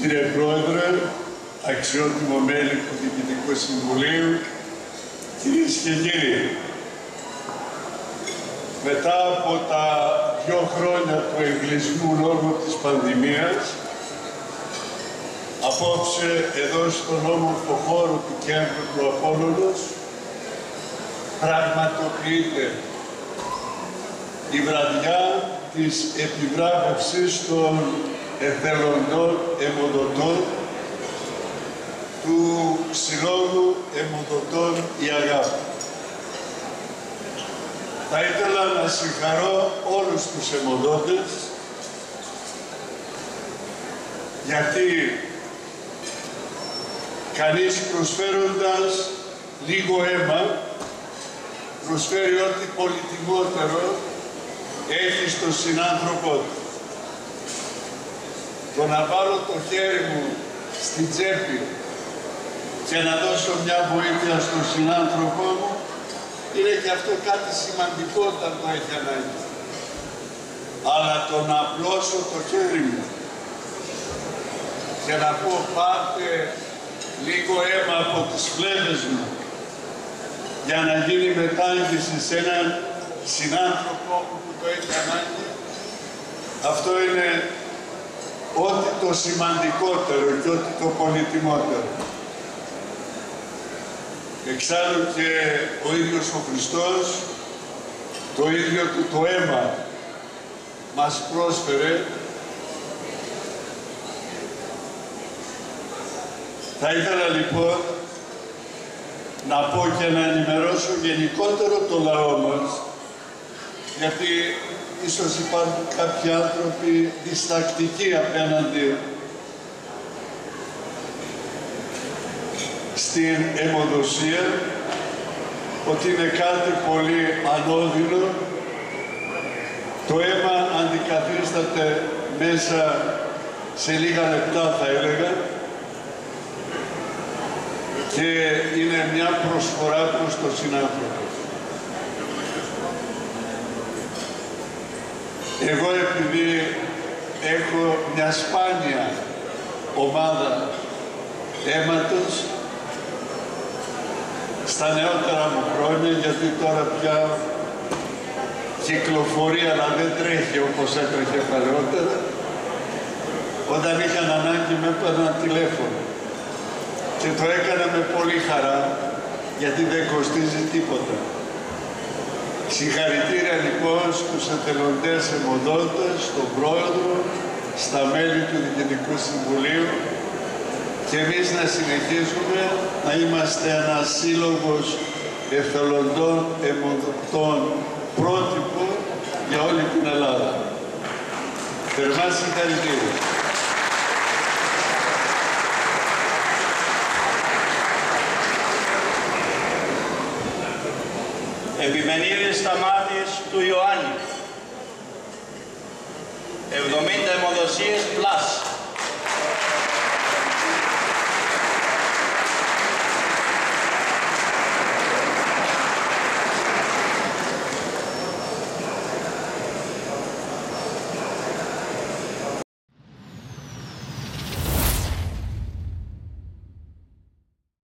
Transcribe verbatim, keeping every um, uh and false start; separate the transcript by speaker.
Speaker 1: Κύριε Πρόεδρε, αξιότιμο μέλη του Διοικητικού Συμβουλίου, κυρίες και κύριοι, μετά από τα δύο χρόνια του εγκλεισμού λόγω της πανδημίας, απόψε εδώ στον όμορφο χώρο του κέντρου του Απόλλωνος πραγματοποιείται η βραδιά της επιβράβευσης των εθελοντών αιμοδοτών του Συλλόγου Αιμοδοτών η Αγάπη. Θα ήθελα να συγχαρώ όλους τους αιμοδότες, γιατί κανείς προσφέροντας λίγο αίμα προσφέρει ό,τι πολυτιμότερο έχει στον συνάνθρωπό του. Το να βάλω το χέρι μου στην τσέπη και να δώσω μια βοήθεια στον συνάνθρωπό μου, είναι και αυτό κάτι σημαντικό όταν το έχει ανάγκη. Αλλά το να απλώσω το χέρι μου και να πω πάρτε λίγο αίμα από τις φλέβες μου για να γίνει μετάγγιση σε έναν συνάνθρωπό μου που το έχει ανάγκη, αυτό είναι ό,τι το σημαντικότερο και ό,τι το πολυτιμότερο. Εξάλλου και ο ίδιος ο Χριστός, το ίδιο του το αίμα μας πρόσφερε. Θα ήθελα λοιπόν να πω και να ενημερώσω γενικότερο το λαό μας, γιατί ίσως υπάρχουν κάποιοι άνθρωποι διστακτικοί απέναντι στην αιμοδοσία, ότι είναι κάτι πολύ ανώδυνο. Το αίμα αντικαθίσταται μέσα σε λίγα λεπτά, θα έλεγα, και είναι μια προσφορά προς τον συνάνθρωπο. Εγώ, επειδή έχω μια σπάνια ομάδα αίματος στα νεότερα μου χρόνια, γιατί τώρα πια κυκλοφορεί, αλλά δεν τρέχει όπως έτρεχε παλαιότερα, όταν είχαν ανάγκη με έπαιρναν τηλέφωνο. Και το έκανα με πολύ χαρά, γιατί δεν κοστίζει τίποτα. Συγχαρητήρια λοιπόν στους εθελοντές αιμοδότες, στον Πρόεδρο, στα μέλη του Διοικητικού Συμβουλίου, και εμείς να συνεχίζουμε να είμαστε ένας σύλλογος εθελοντών αιμοδοτών πρότυπο για όλη την Ελλάδα. Θερμά συγχαρητήρια.
Speaker 2: Επιμενίδης Σταμάτης του Ιωάννη. εβδομήντα αιμοδοσίες πλάς.